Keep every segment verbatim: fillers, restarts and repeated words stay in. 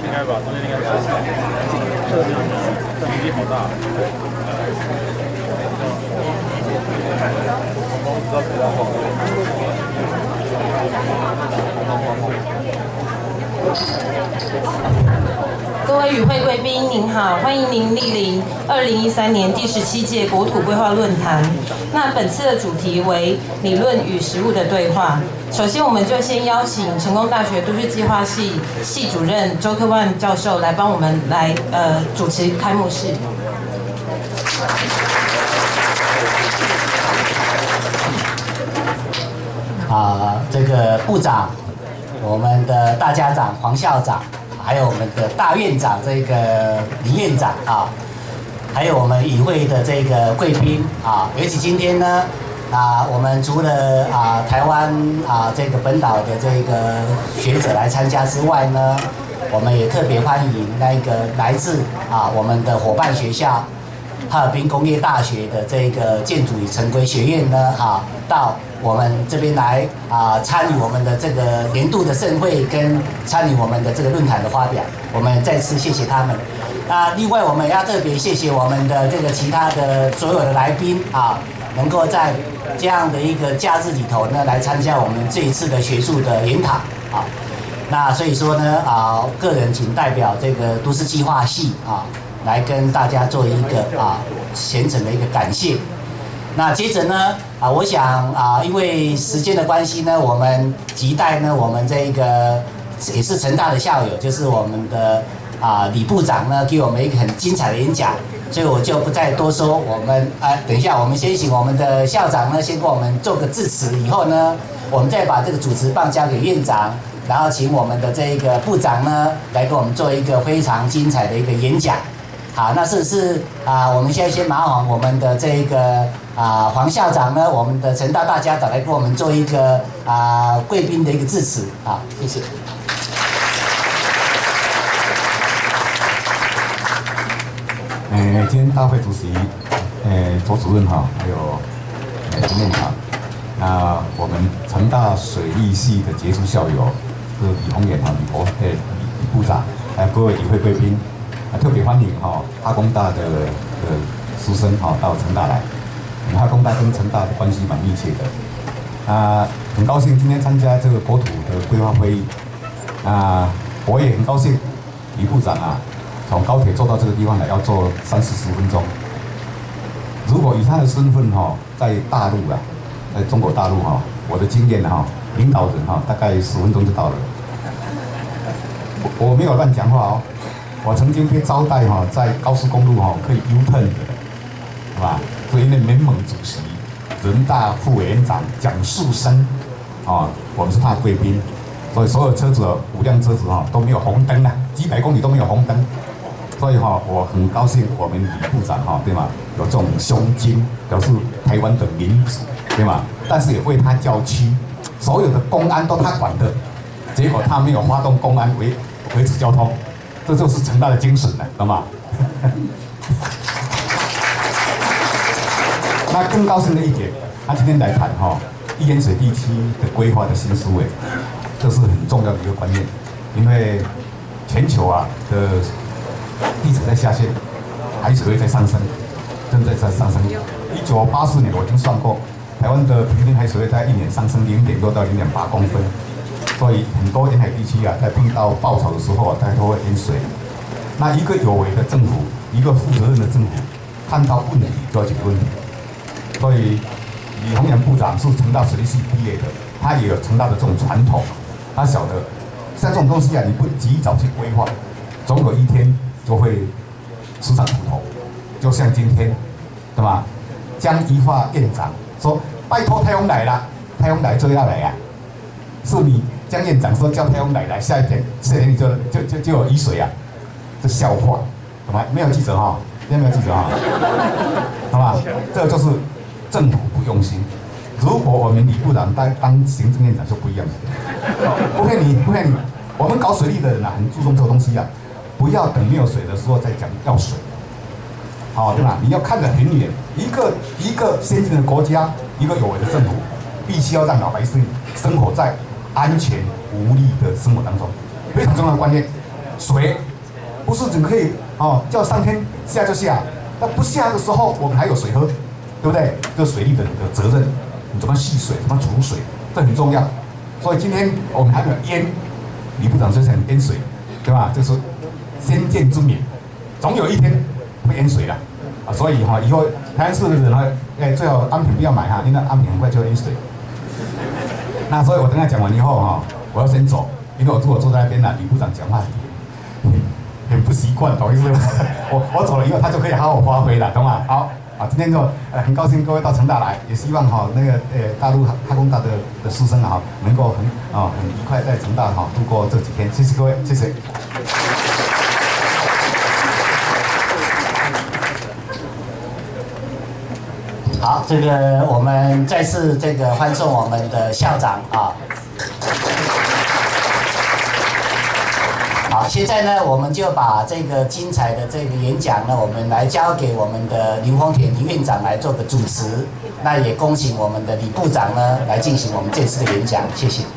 应该吧，中间应该是。这个这面积好大。我不知道谁在晃。 各位与会贵宾您好，欢迎您莅临二零一三年第十七届国土规划论坛。那本次的主题为理论与实务的对话。首先，我们就先邀请成功大学都市计划系系主任周克万教授来帮我们来呃主持开幕式。 啊，这个部长，我们的大家长黄校长。还有我们的大院长这个李院长啊，还有我们与会的这个贵宾啊，尤其今天呢啊，我们除了啊台湾啊这个本岛的这个学者来参加之外呢，我们也特别欢迎那个来自啊我们的伙伴学校哈尔滨工业大学的这个建筑与城规学院呢啊到。我们这边来啊，参与我们的这个年度的盛会，跟参与我们的这个论坛的发表，我们再次谢谢他们。啊，另外我们也要特别谢谢我们的这个其他的所有的来宾啊，能够在这样的一个假日里头呢，来参加我们这一次的学术的研讨啊。那所以说呢啊，个人请代表这个都市计划系啊，来跟大家做一个啊虔诚的一个感谢。那接着呢，啊，我想啊，因为时间的关系呢，我们期待呢，我们这个也是成大的校友，就是我们的啊李部长呢，给我们一个很精彩的演讲，所以我就不再多说。我们啊，等一下，我们先请我们的校长呢，先给我们做个致辞，以后呢，我们再把这个主持棒交给院长，然后请我们的这个部长呢，来给我们做一个非常精彩的一个演讲。好，那是不是啊？我们现在先麻烦我们的这个啊黄校长呢，我们的成大大家长来给我们做一个啊贵宾的一个致辞啊，谢谢。 呃，今天大会主席，呃，周主任哈，还有呃陈院长，那我们成大水利系的杰出校友，是李宏远哈，李博，呃，李部长，还有各位与会贵宾。啊，特别欢迎哈哈工大的的师生哈到成大来，我们哈工大跟成大的关系蛮密切的。啊，很高兴今天参加这个国土的规划会议。啊，我也很高兴李部长啊，从高铁坐到这个地方来要坐三四十分钟。如果以他的身份哈，在大陆啊，在中国大陆哈，我的经验哈，领导人哈，大概十分钟就到了。我我没有乱讲话哦。我曾经被招待哈，在高速公路哈可以 U-turn 的，是吧？所以那民盟主席、人大副委员长蒋树生，啊，我们是他的贵宾，所以所有车子五辆车子哈都没有红灯啊，几百公里都没有红灯，所以哈我很高兴我们李部长哈对吗？有这种胸襟，表示台湾的民主对吗？但是也为他叫屈，所有的公安都他管的，结果他没有发动公安维维持交通。这就是成大的精神了，懂吗？那更高兴的一点，他今天来谈哈一淹水地区的规划的新思维，这是很重要的一个观念，因为全球啊的地质在下陷，海水位在上升，正在在上升。一九八四年我已经算过，台湾的平均海水位在一年上升零点六到零点八公分。所以很多沿海地区啊，在碰到暴潮的时候啊，它都会淹水。那一个有为的政府，一个负责任的政府，看到问题就要解决问题。所以李宏远部长是成大水利系毕业的，他也有成大的这种传统，他晓得像这种东西啊，你不及早去规划，总有一天就会吃上苦头。就像今天，对吧？江宜桦院长说：“拜托台风来了，台风来就要来啊！”是你江院长说叫台风来来，下一天下一天你就就就就有雨水啊，这笑话，好吧？没有记者哈，今天没有记者哈，好吧？这就是政府不用心。如果我们李部长当当行政院长就不一样了，不骗你，不骗你。我们搞水利的人啊，很注重这个东西啊，不要等没有水的时候再讲要水，好对吧？你要看得很远，一个一个先进的国家，一个有为的政府，必须要让老百姓生活在安全无虑的生活当中，非常重要的观念。 水不是只可以哦叫上天下就下，那不下的时候我们还有水喝，对不对？这水利的的责任，你怎么蓄水，怎么储水，这很重要。所以今天我们还没有淹，李部长就想淹水，对吧？这是先见之明，总有一天会淹水的啊。所以哈，以后台南市的人呢，哎，最好安平不要买哈，因为安平很快就淹水。那所以我等下讲完以后哈，我要先走，因为我如果坐在那边呢，李部长讲话很很不习惯，懂意思吗？我我走了以后，他就可以好好发挥了，懂吗？好。啊，今天就呃很高兴各位到成大来，也希望哈、哦、那个呃大陆哈工大的的师生啊，能够很啊、哦、很愉快在成大哈、哦、度过这几天，谢谢各位，谢谢。 好，这个我们再次这个欢送我们的校长啊。好，现在呢，我们就把这个精彩的这个演讲呢，我们来交给我们的林丰田林院长来做个主持。那也恭请我们的李部长呢来进行我们这次的演讲，谢谢。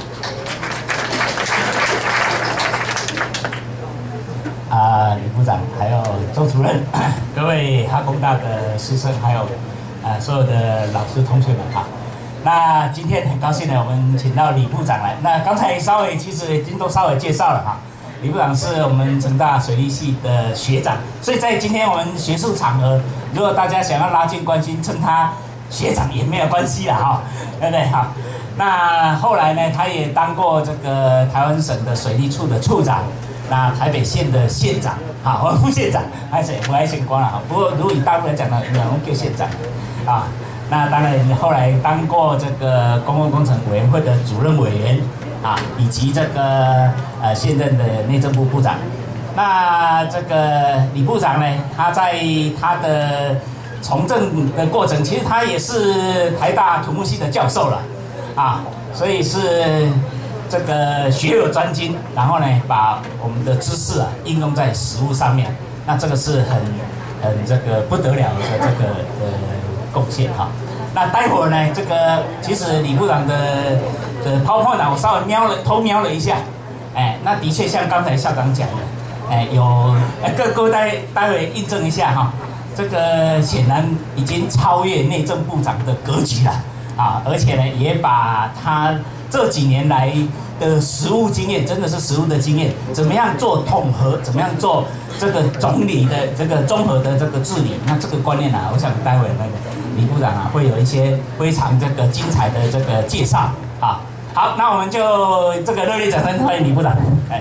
啊，李部长，还有周主任，各位哈工大的师生，还有啊所有的老师同学们哈。那今天很高兴呢，我们请到李部长来。那刚才稍微其实已经都稍微介绍了哈。李部长是我们成大水利系的学长，所以在今天我们学术场合，如果大家想要拉近关系，称他学长也没有关系啦哈，对不对哈？那后来呢，他也当过这个台湾省的水利处的处长，那台北县的县长，好，副县长，还是不爱县官了哈。不过如果以大陆来讲呢，我们叫县长啊。那当然后来当过这个公共工程委员会的主任委员。啊，以及这个呃现任的内政部部长，那这个李部长呢，他在他的从政的过程，其实他也是台大土木系的教授了，啊，所以是这个学有专精，然后呢，把我们的知识啊应用在实务上面，那这个是很很这个不得了的这个呃贡献哈。那待会儿呢，这个其实李部长的的 PowerPoint 呢，我稍微瞄了偷瞄了一下，哎，那的确像刚才校长讲的，哎，有哎各各位待待会印证一下哈，这个显然已经超越内政部长的格局了啊，而且呢，也把他这几年来的实务经验，真的是实务的经验，怎么样做统合，怎么样做这个总理的这个综合的这个治理，那这个观念啊，我想待会那个李部长啊会有一些非常这个精彩的这个介绍啊。好，那我们就这个热烈掌声欢迎李部长。哎。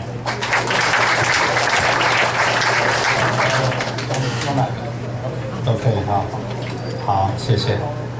都可以哈，好，谢谢。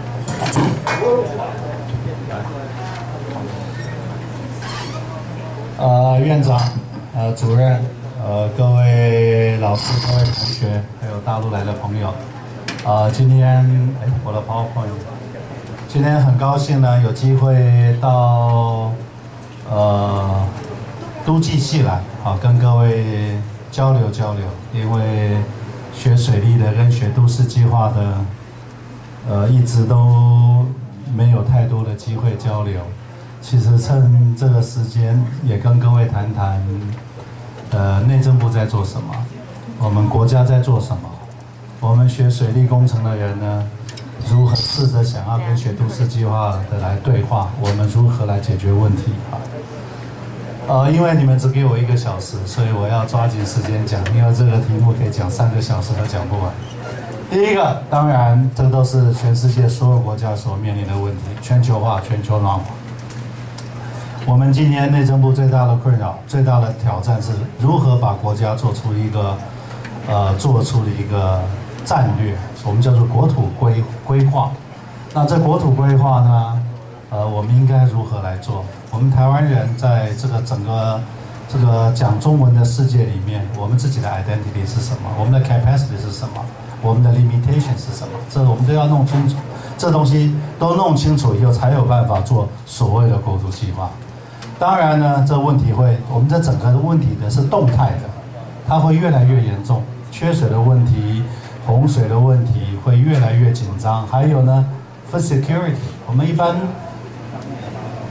呃，院长，呃，主任，呃，各位老师、各位同学，还有大陆来的朋友，呃，今天，哎，我的 PowerPoint， 今天很高兴呢，有机会到呃都计系来，好，跟各位交流交流，因为学水利的跟学都市计划的，呃，一直都没有太多的机会交流。其实趁这个时间，也跟各位谈谈，呃，内政部在做什么，我们国家在做什么，我们学水利工程的人呢，如何试着想要跟学都市计划的来对话，我们如何来解决问题啊？呃，因为你们只给我一个小时，所以我要抓紧时间讲，因为这个题目可以讲三个小时都讲不完。第一个，当然，这都是全世界所有国家所面临的问题，全球化、全球暖化。我们今年内政部最大的困扰、最大的挑战是如何把国家做出一个，呃，做出一个战略，我们叫做国土规规划。那这国土规划呢，呃，我们应该如何来做？我们台湾人在这个整个这个讲中文的世界里面，我们自己的 identity 是什么？我们的 capacity 是什么？我们的 limitation 是什么？这我们都要弄清楚。这东西都弄清楚以后，才有办法做所谓的国土计划。当然呢，这问题会，我们这整个的问题呢是动态的，它会越来越严重，缺水的问题、洪水的问题会越来越紧张。还有呢 ，food security， 我们一般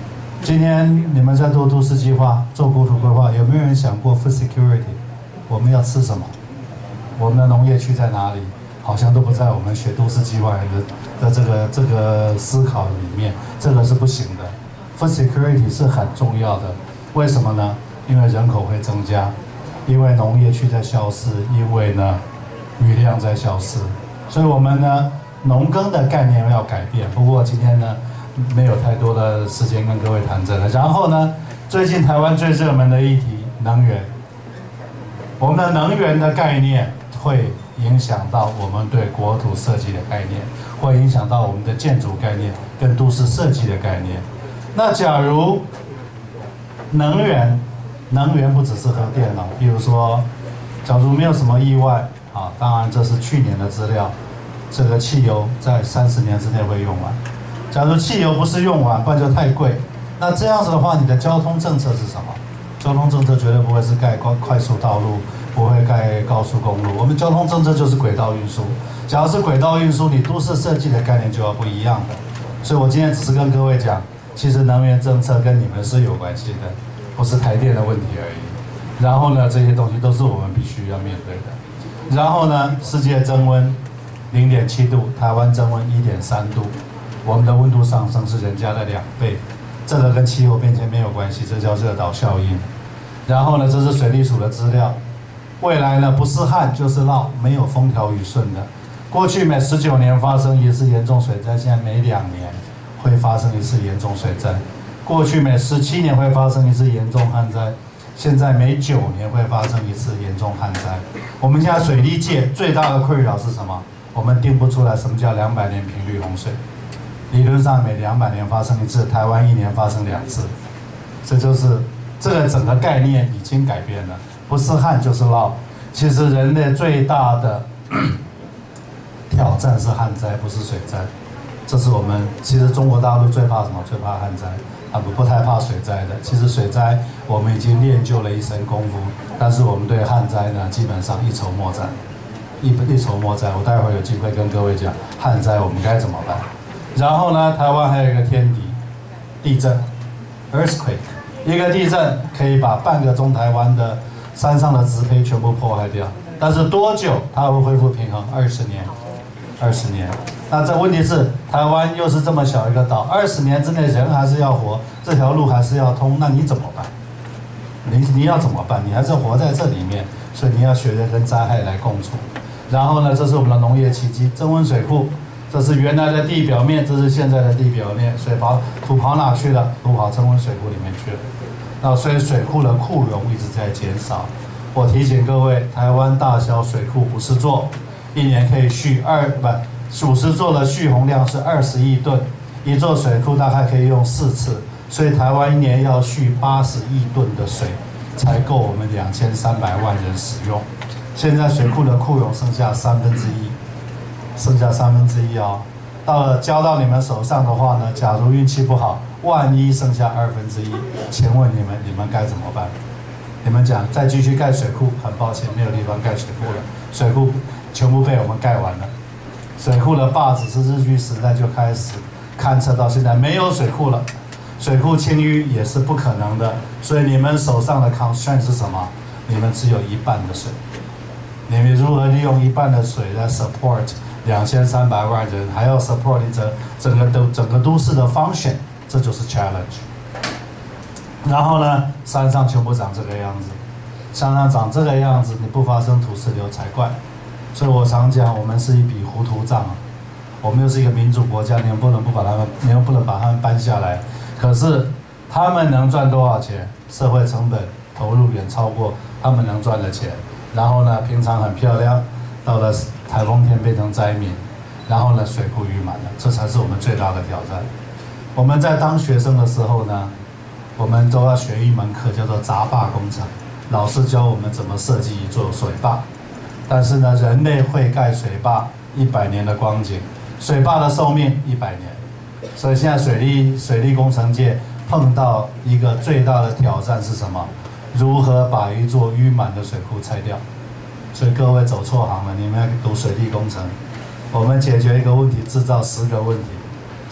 今天你们在做都市计划、做国土规划，有没有人想过 food security？ 我们要吃什么？我们的农业区在哪里？好像都不在我们学都市计划的的这个这个思考里面，这个是不行的。food security 是很重要的，为什么呢？因为人口会增加，因为农业区在消失，因为呢雨量在消失，所以我们呢农耕的概念要改变。不过今天呢没有太多的时间跟各位谈这个。然后呢，最近台湾最热门的议题能源，我们的能源的概念会影响到我们对国土设计的概念，会影响到我们的建筑概念跟都市设计的概念。那假如能源，能源不只是核电了，比如说，假如没有什么意外啊，当然这是去年的资料，这个汽油在三十年之内会用完。假如汽油不是用完，不然就太贵。那这样子的话，你的交通政策是什么？交通政策绝对不会是盖快快速道路，不会盖高速公路。我们交通政策就是轨道运输。假如是轨道运输，你都市设计的概念就要不一样的。所以我今天只是跟各位讲，其实能源政策跟你们是有关系的，不是台电的问题而已。然后呢，这些东西都是我们必须要面对的。然后呢，世界增温零点七度，台湾增温一点三度，我们的温度上升是人家的两倍。这个跟气候变迁没有关系，这叫热岛效应。然后呢，这是水利署的资料。未来呢，不是旱就是涝，没有风调雨顺的。过去每十九年发生一次严重水灾，现在每两年会发生一次严重水灾。过去每十七年会发生一次严重旱灾，现在每九年会发生一次严重旱灾。我们现在水利界最大的困扰是什么？我们定不出来什么叫两百年频率洪水。理论上每两百年发生一次，台湾一年发生两次，这就是这个整个概念已经改变了，不是旱就是涝。其实人类最大的挑战是旱灾，不是水灾。这是我们其实中国大陆最怕什么？最怕旱灾，啊不不太怕水灾的。其实水灾我们已经练就了一身功夫，但是我们对旱灾呢，基本上一筹莫展，一一筹莫展。我待会儿有机会跟各位讲旱灾我们该怎么办。然后呢，台湾还有一个天敌，地震 ，earthquake， 一个地震可以把半个中台湾的山上的植被全部破坏掉。但是多久它会恢复平衡？二十年，二十年。那这问题是，台湾又是这么小一个岛，二十年之内人还是要活，这条路还是要通，那你怎么办？你你要怎么办？你还是活在这里面，所以你要学着跟灾害来共处。然后呢，这是我们的农业奇迹，增温水库。这是原来的地表面，这是现在的地表面，水跑土跑哪去了？土跑增温水库里面去了。那所以水库的库容一直在减少。我提醒各位，台湾大小水库五十座，一年可以蓄二不五十座的蓄洪量是二十亿吨，一座水库大概可以用四次，所以台湾一年要蓄八十亿吨的水，才够我们两千三百万人使用。现在水库的库容剩下三分之一。剩下三分之一哦，到了交到你们手上的话呢，假如运气不好，万一剩下二分之一，请问你们你们该怎么办？你们讲再继续盖水库，很抱歉没有地方盖水库了，水库全部被我们盖完了。水库的坝只是日据时代就开始勘测到现在没有水库了，水库清淤也是不可能的，所以你们手上的 constraint 是什么？你们只有一半的水，你们如何利用一半的水来 support？两千三百万人还要 support 整整个都整个都市的 function， 这就是 challenge。然后呢，山上全部长这个样子，山上长这个样子，你不发生土石流才怪。所以我常讲，我们是一笔糊涂账啊。我们又是一个民主国家，你们不能不把他们，你们不能把他们搬下来。可是他们能赚多少钱？社会成本投入远超过他们能赚的钱。然后呢，平常很漂亮，到了台风天变成灾民，然后呢水库淤满了，这才是我们最大的挑战。我们在当学生的时候呢，我们都要学一门课叫做闸坝工程，老师教我们怎么设计一座水坝。但是呢，人类会盖水坝一百年的光景，水坝的寿命一百年，所以现在水利水利工程界碰到一个最大的挑战是什么？如何把一座淤满的水库拆掉？所以各位走错行了，你们要读水利工程。我们解决一个问题，制造十个问题。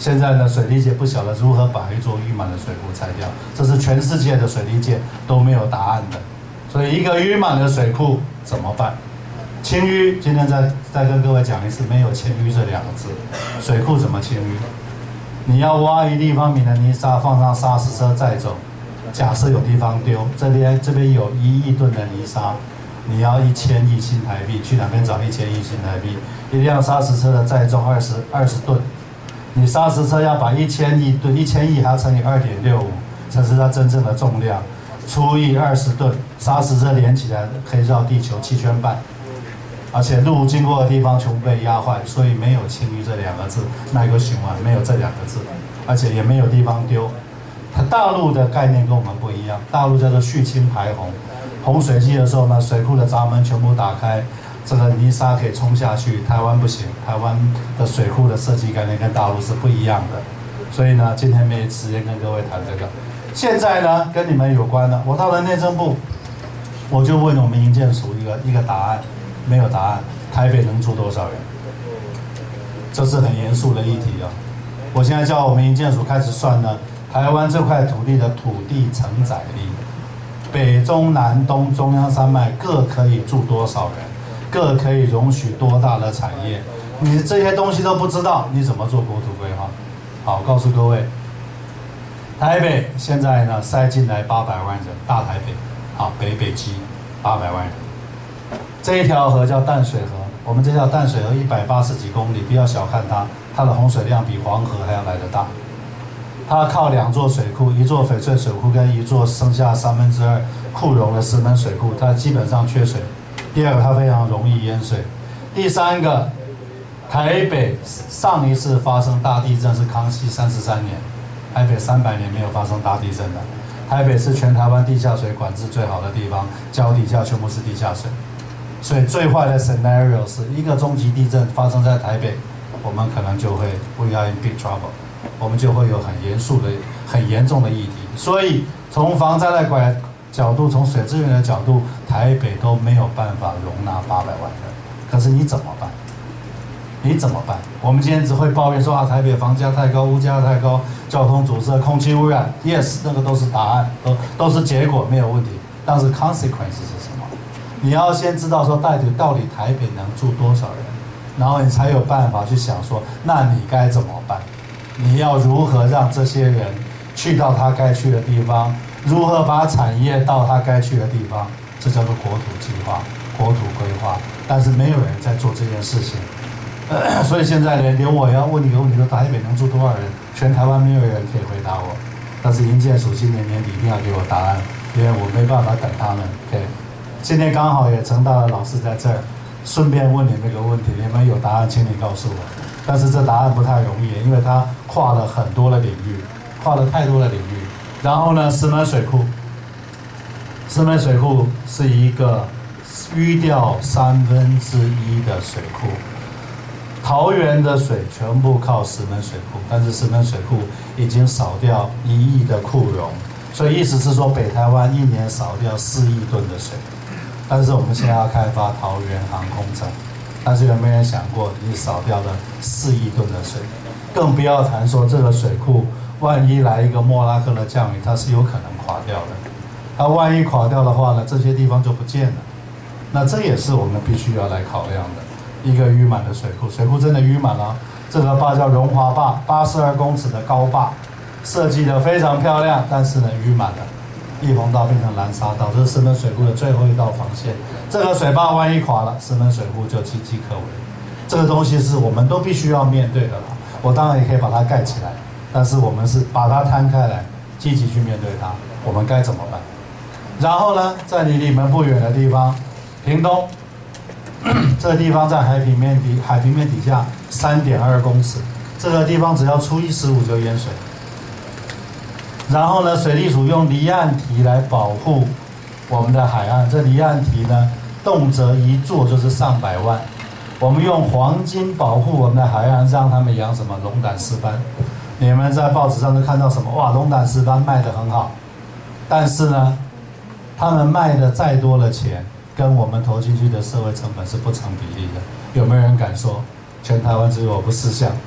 现在呢，水利界不晓得如何把一座淤满的水库拆掉，这是全世界的水利界都没有答案的。所以一个淤满的水库怎么办？清淤，今天再再跟各位讲一次，没有清淤这两个字。水库怎么清淤？你要挖一立方米的泥沙，放上砂石车载走。假设有地方丢，这边这边有一亿吨的泥沙，你要一千亿新台币，去哪边找一千亿新台币？一辆砂石车的载重二十二十吨，你砂石车要把一千亿吨，一千亿还要乘以二点六五，才是它真正的重量，除以二十吨，砂石车连起来可以绕地球七圈半。而且路经过的地方全部被压坏，所以没有清淤这两个字，那个循环没有这两个字，而且也没有地方丢。它大陆的概念跟我们不一样，大陆叫做蓄清排洪，洪水季的时候呢，水库的闸门全部打开，这个泥沙可以冲下去。台湾不行，台湾的水库的设计概念跟大陆是不一样的，所以呢，今天没时间跟各位谈这个。现在呢，跟你们有关的，我到了内政部，我就问我们营建署一个一个答案。没有答案，台北能住多少人？这是很严肃的议题啊！我现在叫我们营建署开始算呢，台湾这块土地的土地承载力，北中南东中央山脉各可以住多少人，各可以容许多大的产业？你这些东西都不知道，你怎么做国土规划？好，告诉各位，台北现在呢塞进来八百万人，大台北，好，北北基八百万人。这一条河叫淡水河，我们这条淡水河一百八十几公里，不要小看它，它的洪水量比黄河还要来得大。它靠两座水库，一座翡翠水库跟一座剩下三分之二库容的石门水库，它基本上缺水。第二个，它非常容易淹水。第三个，台北上一次发生大地震是康熙三十三年，台北三百年没有发生大地震的。台北是全台湾地下水管制最好的地方，脚底下全部是地下水。所以最坏的 scenario 是一个中级地震发生在台北，我们可能就会 we are in big trouble， 我们就会有很严肃的、很严重的议题。所以从防灾的角度，从水资源的角度，台北都没有办法容纳八百万人。可是你怎么办？你怎么办？我们今天只会抱怨说啊，台北房价太高，物价太高，交通阻塞，空气污染。Yes， 那个都是答案，都都是结果，没有问题。但是 consequence 是什么？你要先知道说到底到底台北能住多少人，然后你才有办法去想说，那你该怎么办？你要如何让这些人去到他该去的地方？如何把产业到他该去的地方？这叫做国土计划、国土规划。但是没有人在做这件事情，呃、所以现在连连我也要问你一个问题：说台北能住多少人？全台湾没有人可以回答我。但是营建署今年年底一定要给我答案，因为我没办法等他们。OK。今天刚好也陈大的老师在这儿，顺便问你那个问题，你们有答案，请你告诉我。但是这答案不太容易，因为它跨了很多的领域，跨了太多的领域。然后呢，石门水库，石门水库是一个淤掉三分之一的水库，桃园的水全部靠石门水库，但是石门水库已经少掉一亿的库容，所以意思是说，北台湾一年少掉四亿吨的水。但是我们现在要开发桃园航空城，但是有没有人想过，你少掉了四亿吨的水，更不要谈说这个水库万一来一个莫拉克的降雨，它是有可能垮掉的。它万一垮掉的话呢，这些地方就不见了。那这也是我们必须要来考量的。一个淤满的水库，水库真的淤满了。这个坝叫荣华坝，八十二公尺的高坝，设计得非常漂亮，但是呢淤满了。一洪道变成蓝沙道，这是石门水库的最后一道防线。这个水坝万一垮了，石门水库就岌岌可危。这个东西是我们都必须要面对的啦。我当然也可以把它盖起来，但是我们是把它摊开来，积极去面对它。我们该怎么办？然后呢，在离你们不远的地方，屏东，这个地方在海平面底海平面底下三点二公尺，这个地方只要初一十五就淹水。然后呢，水利署用离岸堤来保护我们的海岸。这离岸堤呢，动辄一座就是上百万。我们用黄金保护我们的海岸，让他们养什么龙胆石斑。你们在报纸上都看到什么？哇，龙胆石斑卖得很好。但是呢，他们卖的再多的钱，跟我们投进去的社会成本是不成比例的。有没有人敢说，全台湾只有我不识相？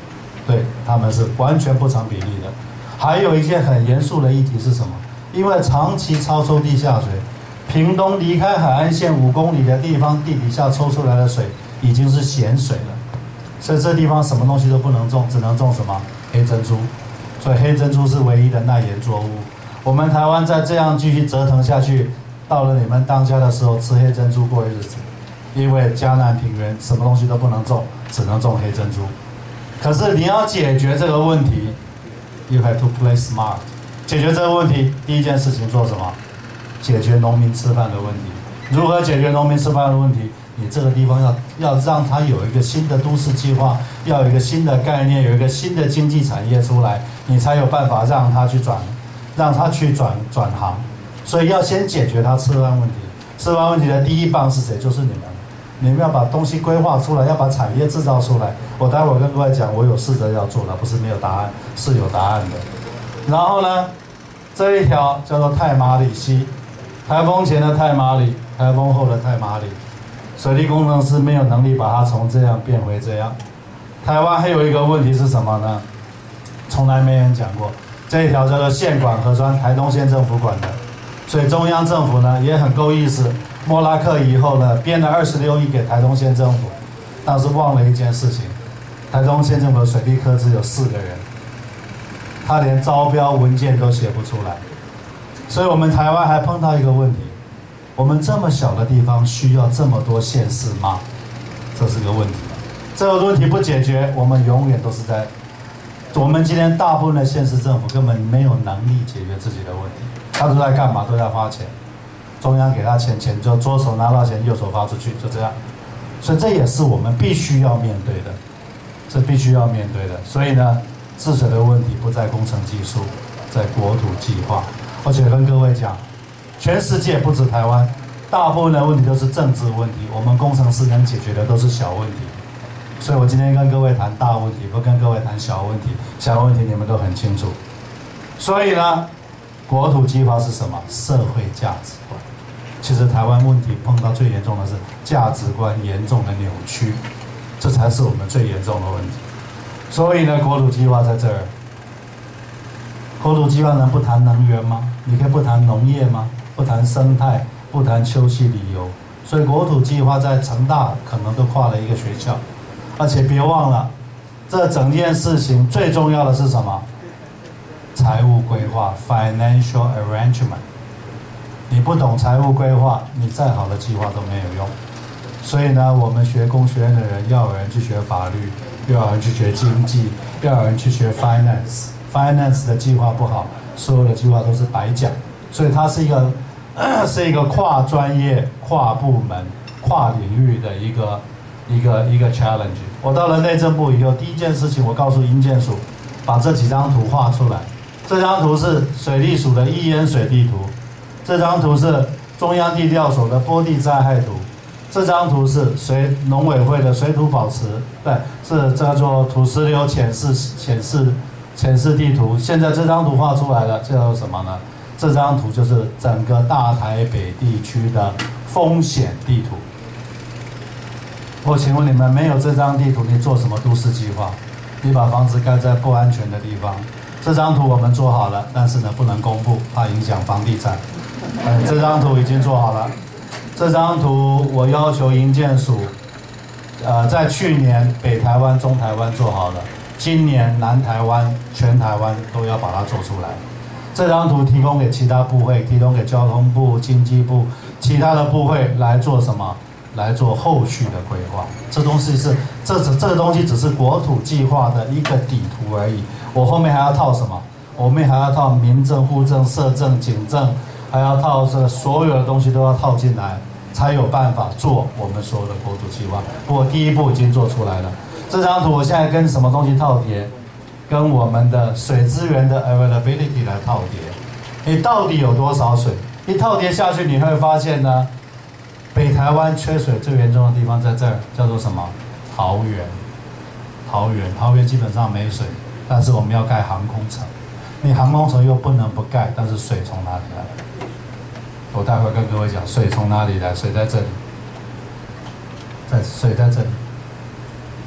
对，他们是完全不成比例的。还有一件很严肃的议题是什么？因为长期超抽地下水，屏东离开海岸线五公里的地方，地底下抽出来的水已经是咸水了，所以这地方什么东西都不能种，只能种什么黑珍珠。所以黑珍珠是唯一的耐盐作物。我们台湾再这样继续折腾下去，到了你们当家的时候，吃黑珍珠过日子。因为嘉南平原什么东西都不能种，只能种黑珍珠。可是你要解决这个问题 ，you have to play smart。解决这个问题，第一件事情做什么？解决农民吃饭的问题。如何解决农民吃饭的问题？你这个地方要要让它有一个新的都市计划，要有一个新的概念，有一个新的经济产业出来，你才有办法让它去转，让它去转转行。所以要先解决它吃饭问题。吃饭问题的第一棒是谁？就是你们。你们要把东西规划出来，要把产业制造出来。我待会儿跟各位讲，我有试着要做的，不是没有答案，是有答案的。然后呢，这一条叫做太马里溪，台风前的太马里，台风后的太马里，水利工程师没有能力把它从这样变回这样。台湾还有一个问题是什么呢？从来没人讲过，这一条叫做县管河川，台东县政府管的，所以中央政府呢也很够意思。莫拉克以后呢，编了二十六亿给台东县政府，但是忘了一件事情，台东县政府的水利科只有四个人，他连招标文件都写不出来，所以我们台湾还碰到一个问题，我们这么小的地方需要这么多县市吗？这是个问题，这个问题不解决，我们永远都是在，我们今天大部分的县市政府根本没有能力解决自己的问题，他都在干嘛？都在花钱。中央给他钱，钱就左手拿到钱，右手发出去，就这样。所以这也是我们必须要面对的，这必须要面对的。所以呢，治水的问题不在工程技术，在国土计划。而且跟各位讲，全世界不止台湾，大部分的问题都是政治问题，我们工程师能解决的都是小问题。所以我今天跟各位谈大问题，不跟各位谈小问题。小问题你们都很清楚。所以呢，国土计划是什么？社会价值观。其实台湾问题碰到最严重的是价值观严重的扭曲，这才是我们最严重的问题。所以呢，国土计划在这儿，国土计划能不谈能源吗？你可以不谈农业吗？不谈生态，不谈休息旅游。所以国土计划在成大可能都跨了一个学校，而且别忘了，这整件事情最重要的是什么？财务规划 （financial arrangement）。你不懂财务规划，你再好的计划都没有用。所以呢，我们学工学院的人，要有人去学法律，又要有人去学经济，要有人去学 finance。finance 的计划不好，所有的计划都是白讲。所以它是一个是一个跨专业、跨部门、跨领域的一个一个一个 challenge。我到了内政部以后，第一件事情我告诉营建署，把这几张图画出来。这张图是水利署的易淹水地图。这张图是中央地调所的坡地灾害图，这张图是水农委会的水土保持，对，是叫做土石流浅示浅示浅示地图。现在这张图画出来了，叫做什么呢？这张图就是整个大台北地区的风险地图。我请问你们，没有这张地图，你做什么都市计划？你把房子盖在不安全的地方。这张图我们做好了，但是呢不能公布，怕影响房地产。嗯，这张图已经做好了。这张图我要求营建署，呃，在去年北台湾、中台湾做好了，今年南台湾、全台湾都要把它做出来。这张图提供给其他部会，提供给交通部、经济部、其他的部会来做什么？来做后续的规划。这东西是，这这这个东西只是国土计划的一个底图而已。我后面还要套什么？我后面还要套民政、户政、社政、警政。还要套这所有的东西都要套进来，才有办法做我们所有的国土计划。不过第一步已经做出来了。这张图我现在跟什么东西套叠？跟我们的水资源的 availability 来套叠。你到底有多少水？一套叠下去，你会发现呢，北台湾缺水最严重的地方在这儿，叫做什么？桃园。桃园，桃园基本上没水，但是我们要盖航空城。你航空城又不能不盖，但是水从哪里来？我待会跟各位讲，水从哪里来？水在这里，在水在这里。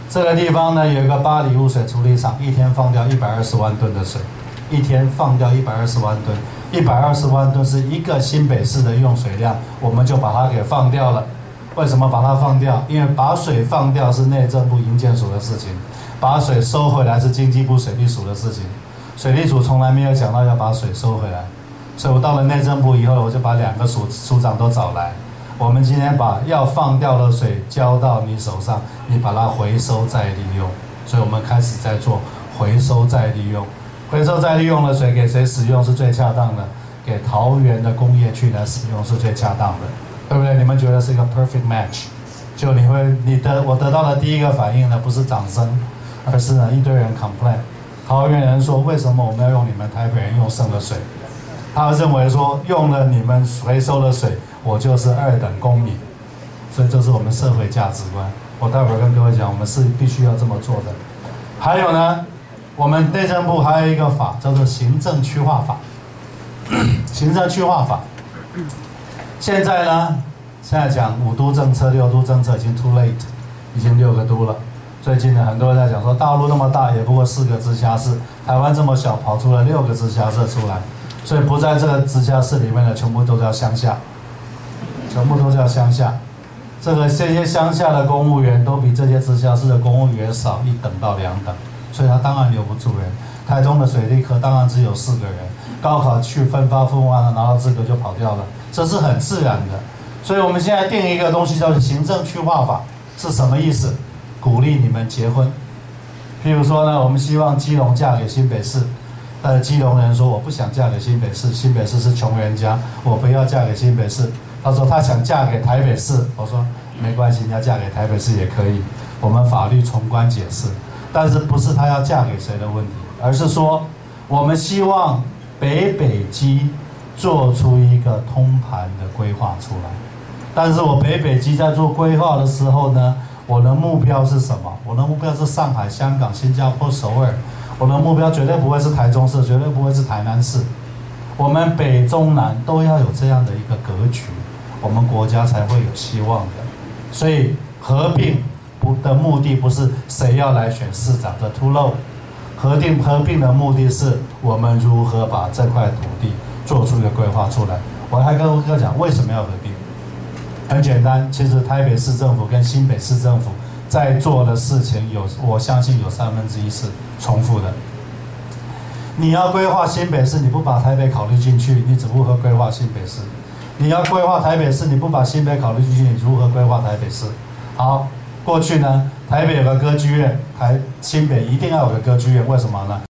这个地方呢有一个八里污水处理厂，一天放掉一百二十万吨的水，一天放掉一百二十万吨，一百二十万吨是一个新北市的用水量，我们就把它给放掉了。为什么把它放掉？因为把水放掉是内政部营建署的事情，把水收回来是经济部水利署的事情。水利署从来没有讲到要把水收回来，所以我到了内政部以后，我就把两个署署长都找来。我们今天把要放掉的水交到你手上，你把它回收再利用。所以我们开始在做回收再利用。回收再利用的水给谁使用是最恰当的？给桃园的工业区来使用是最恰当的，对不对？你们觉得是一个 perfect match？ 就你会，你的我得到的第一个反应呢，不是掌声，而是呢一堆人 complain。桃园人说，为什么我们要用你们台北人用剩的水？他认为说，用了你们回收的水，我就是二等公民。所以这是我们社会价值观。我待会儿跟各位讲，我们是必须要这么做的。还有呢，我们内政部还有一个法叫做行政区划法。行政区划法，现在呢，现在讲五都政策、六都政策已经 too late， 已经六个都了。最近呢，很多人在讲说，大陆那么大，也不过四个直辖市，台湾这么小，跑出了六个直辖市出来，所以不在这个直辖市里面的，全部都叫乡下，全部都叫乡下。这个这些乡下的公务员都比这些直辖市的公务员少一等到两等，所以他当然留不住人。台中的水利科当然只有四个人，高考去分发分完了，拿到资格就跑掉了，这是很自然的。所以我们现在定一个东西叫做行政区划法，是什么意思？鼓励你们结婚。譬如说呢，我们希望基隆嫁给新北市，但是基隆人说我不想嫁给新北市，新北市是穷人家，我不要嫁给新北市。他说他想嫁给台北市，我说没关系，你要嫁给台北市也可以，我们法律从宽解释。但是不是他要嫁给谁的问题，而是说我们希望北北基做出一个通盘的规划出来。但是我北北基在做规划的时候呢，我的目标是什么？我的目标是上海、香港、新加坡、首尔。我的目标绝对不会是台中市，绝对不会是台南市。我们北中南都要有这样的一个格局，我们国家才会有希望的。所以合并不的目的不是谁要来选市长的 too low， 合并合并的目的是我们如何把这块土地做出一个规划出来。我还跟各位讲为什么要合并，很简单，其实台北市政府跟新北市政府在做的事情有，我相信有三分之一是重复的。你要规划新北市，你不把台北考虑进去，你只如何规划新北市？你要规划台北市，你不把新北考虑进去，你如何规划台北市？好，过去呢，台北有个歌剧院，台新北一定要有个歌剧院，为什么呢？